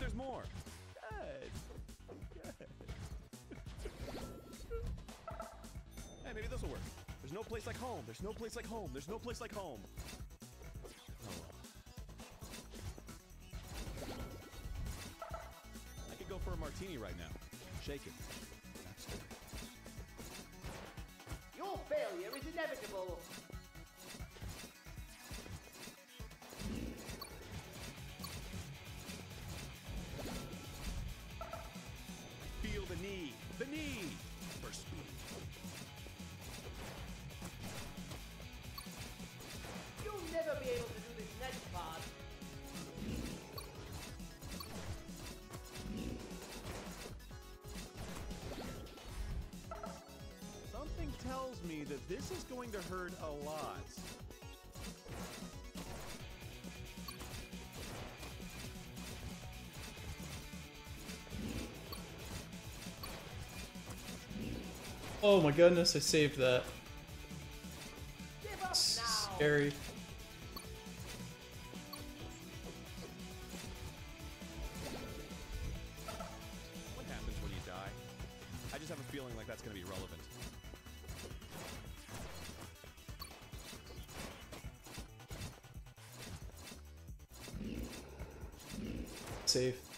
there's more. Good. Good. Hey, maybe this will work. There's no place like home. There's no place like home. There's no place like home. Oh well. I could go for a martini right now. Shake it. Not stir it. Your failure is inevitable. Feel the need. The need for speed. You'll never be able to do this next part. Something tells me that this is going to hurt a lot. Oh my goodness, I saved that. Give up now. Scary. What happens when you die? I just have a feeling like that's going to be relevant. Save.